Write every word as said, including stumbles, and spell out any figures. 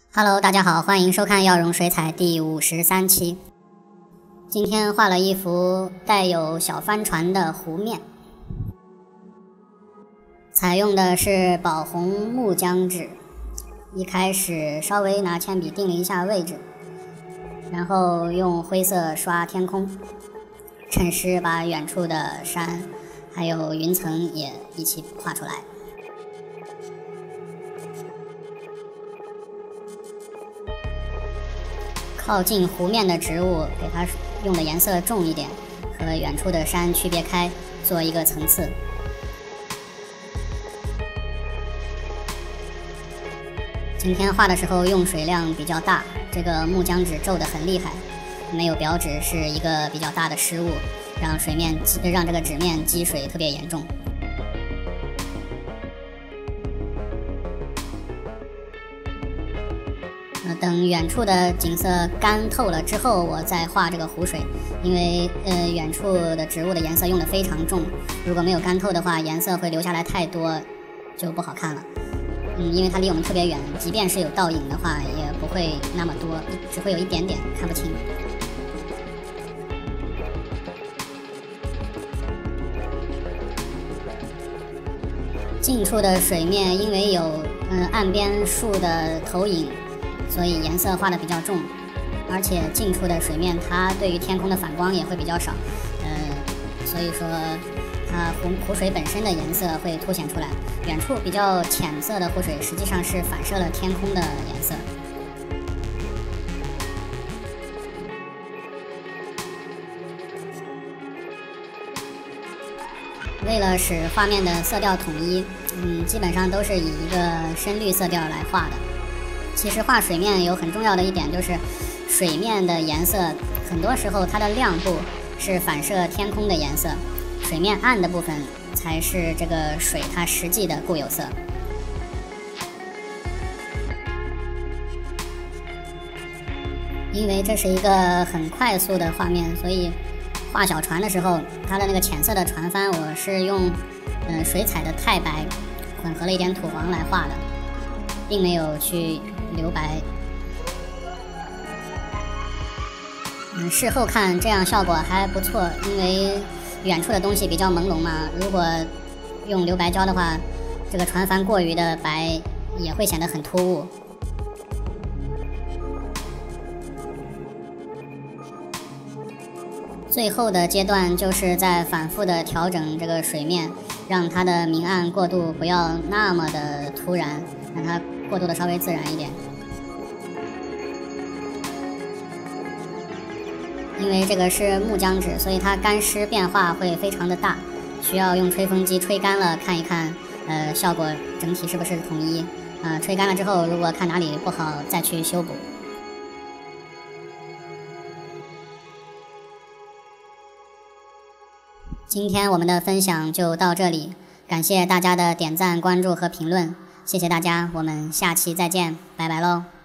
Hello， 大家好，欢迎收看耀荣水彩第五十三期。今天画了一幅带有小帆船的湖面，采用的是宝红木浆纸。一开始稍微拿铅笔定了一下位置，然后用灰色刷天空，趁湿把远处的山还有云层也一起画出来。靠近湖面的植物给它用的颜色重一点，和远处的山区别开，做一个层次。今天画的时候用水量比较大，这个木浆纸皱得很厉害，没有表纸是一个比较大的失误，让水面让这个纸面积水特别严重。等远处的景色干透了之后，我再画这个湖水，因为呃远处的植物的颜色用的非常重，如果没有干透的话，颜色会留下来太多，就不好看了。嗯，因为它离我们特别远，即便是有倒影的话，也不会那么多，只会有一点点看不清。近处的水面因为有嗯、呃、岸边树的投影，所以颜色画的比较重，而且近处的水面它对于天空的反光也会比较少，呃，所以说它湖湖水本身的颜色会凸显出来。远处比较浅色的湖水实际上是反射了天空的颜色。为了使画面的色调统一，嗯，基本上都是以一个深绿色调来画的。其实画水面有很重要的一点就是，水面的颜色很多时候它的亮部是反射天空的颜色，水面暗的部分才是这个水它实际的固有色。因为这是一个很快速的画面，所以画小船的时候，它的那个浅色的船帆我是用嗯、呃、水彩的太白混合了一点土黄来画的，并没有去留白。嗯，事后看这样效果还不错，因为远处的东西比较朦胧嘛，如果用留白胶的话，这个船帆过于的白也会显得很突兀。最后的阶段就是在反复的调整这个水面，让它的明暗过渡不要那么的突然，让它过渡的稍微自然一点。因为这个是木浆纸，所以它干湿变化会非常的大，需要用吹风机吹干了看一看，呃，效果整体是不是统一。呃，吹干了之后，如果看哪里不好，再去修补。今天我们的分享就到这里，感谢大家的点赞、关注和评论，谢谢大家，我们下期再见，拜拜喽。